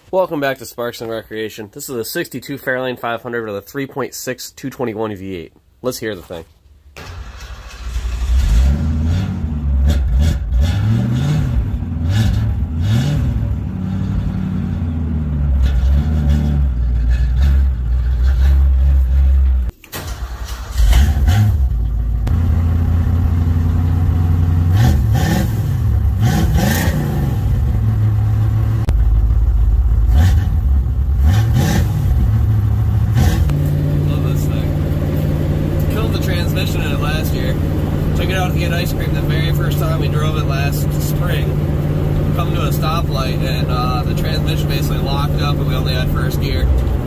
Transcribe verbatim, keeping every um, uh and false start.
Welcome back to Sparks and Recreation. This is a sixty-two Fairlane five hundred with a three point six two twenty-one V eight. Let's hear the thing. Transmission in it last year. Took it out to get ice cream the very first time we drove it last spring. Come to a stoplight and uh, the transmission basically locked up and we only had first gear.